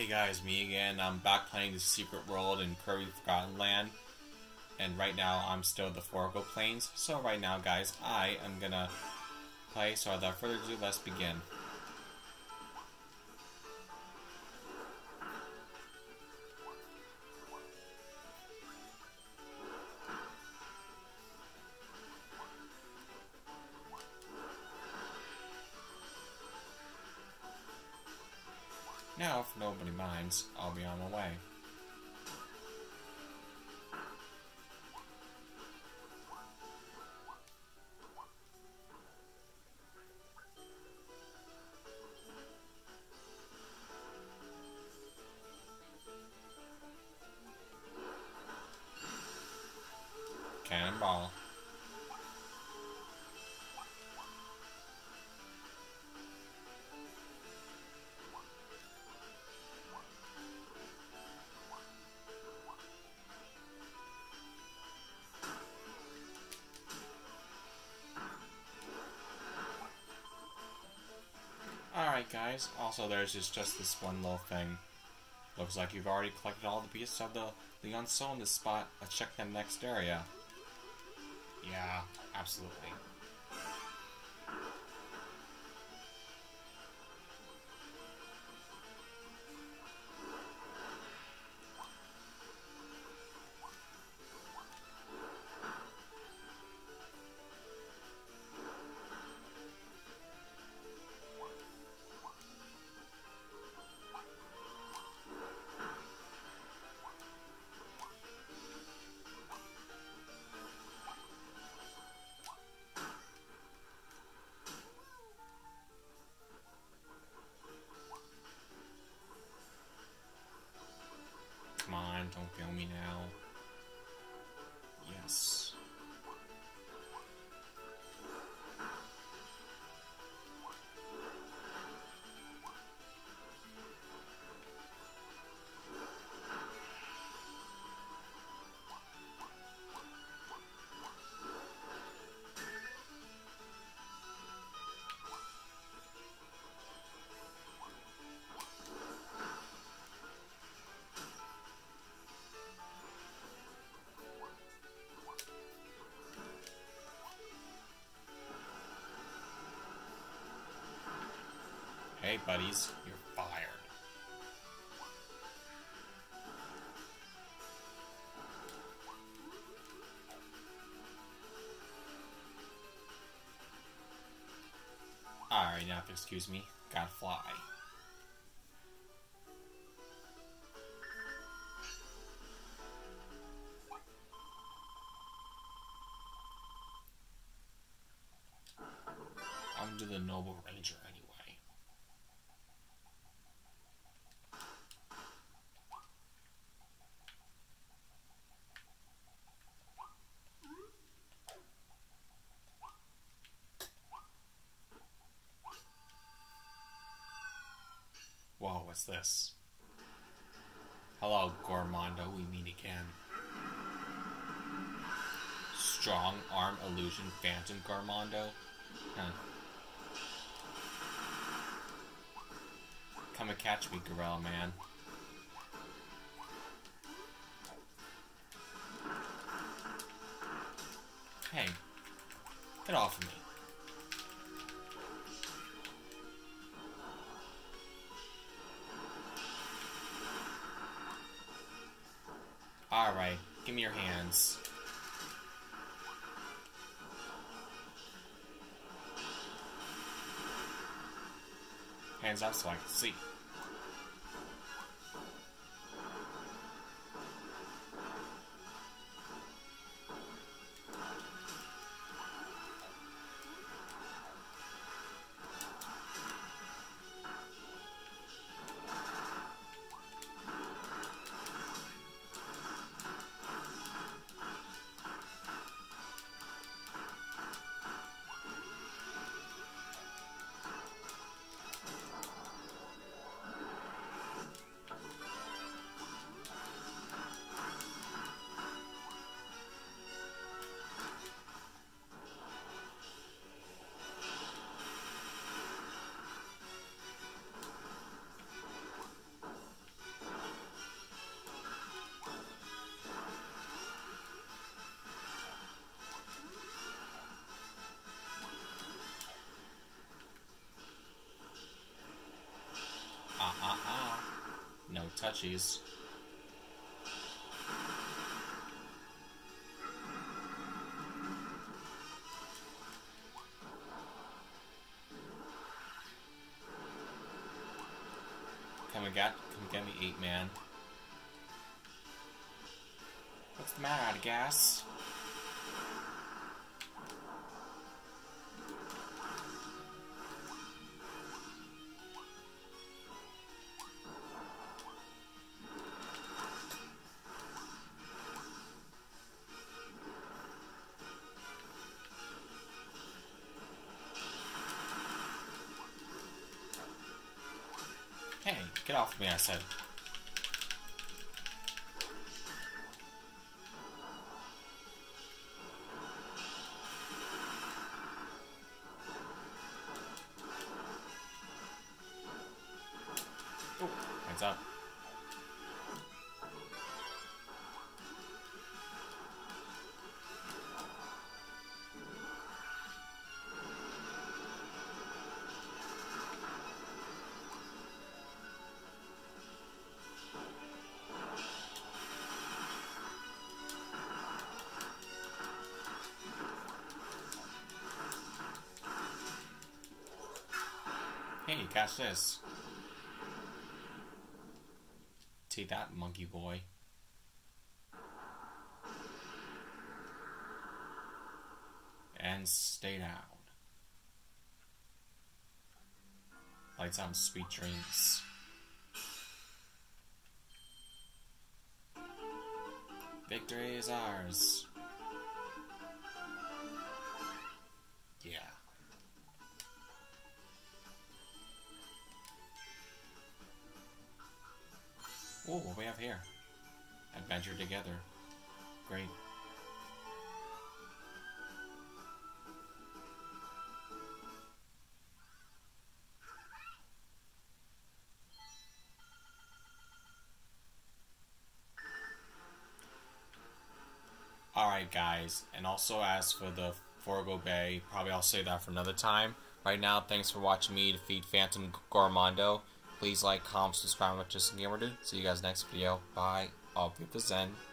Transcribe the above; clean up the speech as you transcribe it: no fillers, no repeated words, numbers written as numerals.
Hey guys, me again. I'm back playing the Secret World in Kirby Forgotten Land. And right now I'm still in the Forgo Plains. So right now guys, I am gonna play. So without further ado, let's begin. Now, if nobody minds, I'll be on my way. Cannonball. Alright guys, also there's just this one little thing. Looks like you've already collected all the pieces of the Leon Soul in this spot. Let's check the next area. Yeah, absolutely. Come on, don't fail me now. Yes. Hey buddies, you're fired. Alright, now if you excuse me, gotta fly. I'm gonna do the Noble Ranger anyway. Whoa, what's this? Hello, Gorimondo, we meet again. Strong Arm Illusion Phantom Gorimondo? Huh. Come and catch me, Gorilla Man. Hey, get off of me. Alright, give me your hands. Hands up so I can see. no touchies. Come get me, 8-man. What's the matter, out of gas? Hey, get off me, I said. Oh, heads up. Hey, catch this. Take that, monkey boy. And stay down. Lights on, sweet dreams. Victory is ours. Yeah. Oh, what do we have here? Adventure together. Great. Alright guys, and also as for the Forgo Bay, probably I'll say that for another time. Right now, thanks for watching me defeat Phantom Gorimondo. Please like, comment, subscribe, with Just Gamer Dude. See you guys next video. Bye. I'll be the Zen.